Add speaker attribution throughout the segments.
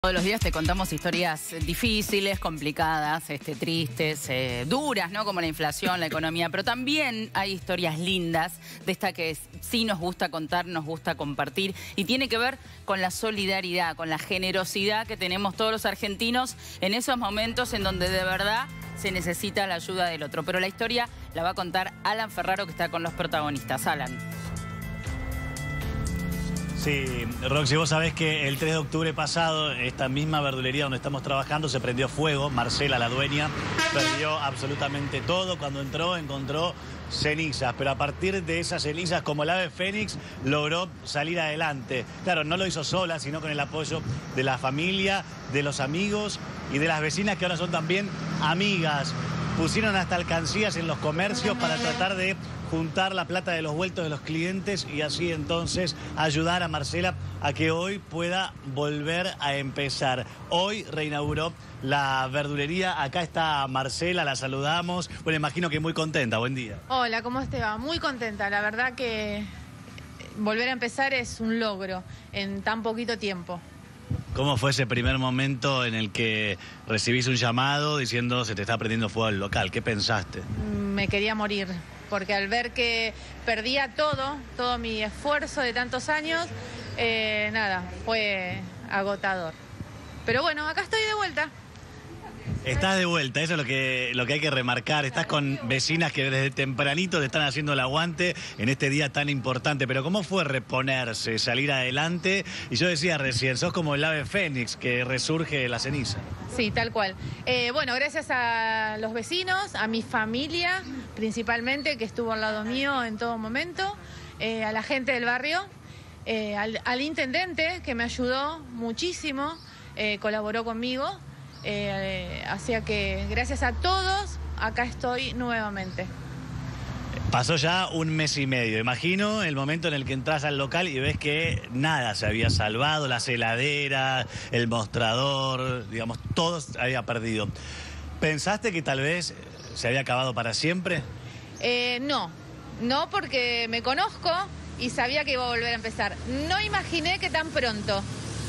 Speaker 1: Todos los días te contamos historias difíciles, complicadas, tristes, duras, ¿no? Como la inflación, la economía, pero también hay historias lindas de esta que sí nos gusta contar, nos gusta compartir y tiene que ver con la solidaridad, con la generosidad que tenemos todos los argentinos en esos momentos en donde de verdad se necesita la ayuda del otro. Pero la historia la va a contar Alan Ferraro, que está con los protagonistas. Alan.
Speaker 2: Sí, Roxy, vos sabés que el 3 de octubre pasado, esta misma verdulería donde estamos trabajando se prendió fuego. Marcela, la dueña, perdió absolutamente todo. Cuando encontró cenizas, pero a partir de esas cenizas, como el ave fénix, logró salir adelante. Claro, no lo hizo sola, sino con el apoyo de la familia, de los amigos y de las vecinas, que ahora son también amigas. Pusieron hasta alcancías en los comercios para tratar de juntar la plata de los vueltos de los clientes y así entonces ayudar a Marcela a que hoy pueda volver a empezar. Hoy reinauguró la verdulería. Acá está Marcela, la saludamos. Bueno, imagino que muy contenta. Buen día.
Speaker 3: Hola, ¿cómo te va? Muy contenta. La verdad que volver a empezar es un logro en tan poquito tiempo.
Speaker 2: ¿Cómo fue ese primer momento en el que recibís un llamado diciendo se te está prendiendo fuego el local? ¿Qué pensaste?
Speaker 3: Me quería morir, porque al ver que perdía todo mi esfuerzo de tantos años, nada, fue agotador. Pero bueno, acá estoy de vuelta.
Speaker 2: Estás de vuelta, eso es lo que hay que remarcar. Estás con vecinas que desde tempranito te están haciendo el aguante en este día tan importante. Pero ¿cómo fue reponerse, salir adelante? Y yo decía recién, sos como el ave fénix que resurge de la ceniza.
Speaker 3: Sí, tal cual. Bueno, gracias a los vecinos, a mi familia principalmente, que estuvo al lado mío en todo momento, a la gente del barrio, al intendente, que me ayudó muchísimo, colaboró conmigo. Así que gracias a todos, acá estoy nuevamente.
Speaker 2: Pasó ya un mes y medio, imagino el momento en el que entras al local y ves que nada se había salvado, las heladeras, el mostrador, digamos, todo se había perdido. ¿Pensaste que tal vez se había acabado para siempre? No, porque me conozco y sabía que iba a volver a empezar. No imaginé que tan pronto.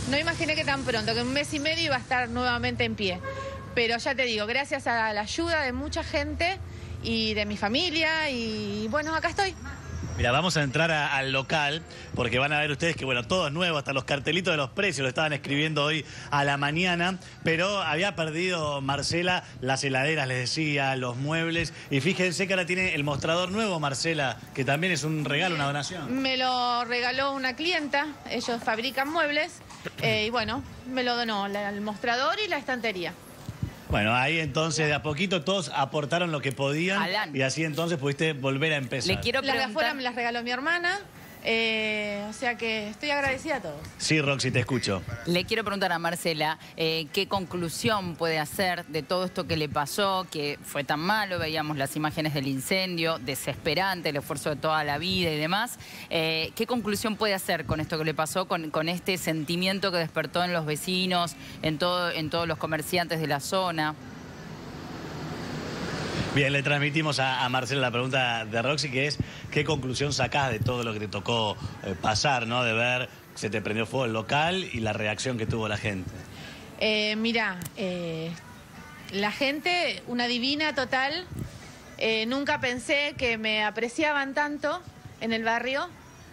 Speaker 2: Que en un mes y medio iba a estar nuevamente en pie. Pero ya te digo, gracias a la ayuda de mucha gente y de mi familia, y bueno, acá estoy. Mira, vamos a entrar al local, porque van a ver ustedes que, bueno, todo es nuevo, hasta los cartelitos de los precios lo estaban escribiendo hoy a la mañana, pero había perdido Marcela las heladeras, les decía, los muebles, y fíjense que ahora tiene el mostrador nuevo, Marcela, que también es un regalo, una donación.
Speaker 3: Me lo regaló una clienta, ellos fabrican muebles, y bueno, me lo donó el mostrador y la estantería.
Speaker 2: Bueno, ahí entonces de a poquito todos aportaron lo que podían.
Speaker 1: Alan.
Speaker 2: Y así entonces pudiste volver a empezar.
Speaker 1: Le quiero preguntar...
Speaker 3: Las de afuera me las regaló mi hermana, o sea que estoy agradecida a todos.
Speaker 2: Sí, Roxy, te escucho.
Speaker 1: Le quiero preguntar a Marcela, ¿qué conclusión puede hacer de todo esto que le pasó, que fue tan malo? Veíamos las imágenes del incendio, desesperante, el esfuerzo de toda la vida y demás. ¿Qué conclusión puede hacer con esto que le pasó, con este sentimiento que despertó en los vecinos, en todos los comerciantes de la zona?
Speaker 2: Bien, le transmitimos a Marcela la pregunta de Roxy, que es ¿qué conclusión sacás de todo lo que te tocó pasar, ¿no? De ver que se te prendió fuego el local y la reacción que tuvo la gente.
Speaker 3: Mira, la gente, una divina total. Nunca pensé que me apreciaban tanto en el barrio,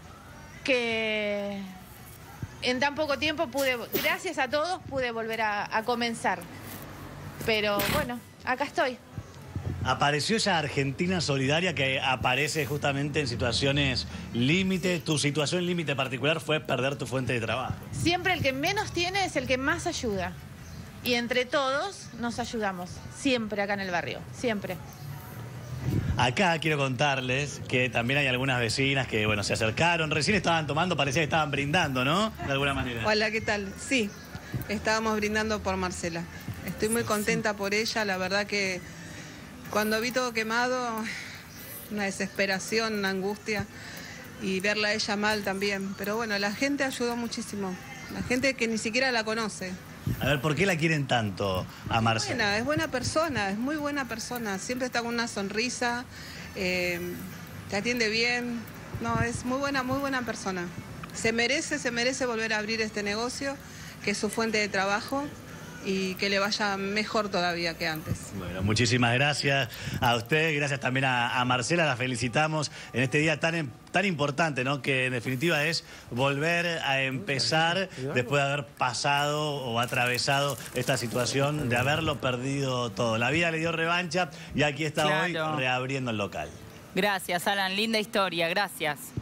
Speaker 3: que en tan poco tiempo gracias a todos, pude volver a comenzar. Pero bueno, acá estoy.
Speaker 2: Apareció esa Argentina solidaria que aparece justamente en situaciones límite. Tu situación límite particular fue perder tu fuente de trabajo.
Speaker 3: Siempre el que menos tiene es el que más ayuda. Y entre todos nos ayudamos. Siempre acá en el barrio. Siempre.
Speaker 2: Acá quiero contarles que también hay algunas vecinas que, bueno, se acercaron. Recién estaban tomando, parecía que estaban brindando, ¿no? De alguna manera.
Speaker 4: Hola, ¿qué tal? Sí, estábamos brindando por Marcela. Estoy muy contenta por ella. La verdad que cuando vi todo quemado, una desesperación, una angustia, y verla a ella mal también. Pero bueno, la gente ayudó muchísimo. La gente que ni siquiera la conoce.
Speaker 2: A ver, ¿por qué la quieren tanto a Marcela?
Speaker 4: Es buena persona, es muy buena persona. Siempre está con una sonrisa, te atiende bien. No, es muy buena persona. Se merece volver a abrir este negocio que es su fuente de trabajo y que le vaya mejor todavía que antes.
Speaker 2: Bueno, muchísimas gracias a usted, gracias también a Marcela, la felicitamos en este día tan importante, ¿no? Que en definitiva es volver a empezar después de haber pasado o atravesado esta situación de haberlo perdido todo. La vida le dio revancha y aquí está hoy reabriendo el local.
Speaker 1: Gracias, Alan. Linda historia. Gracias.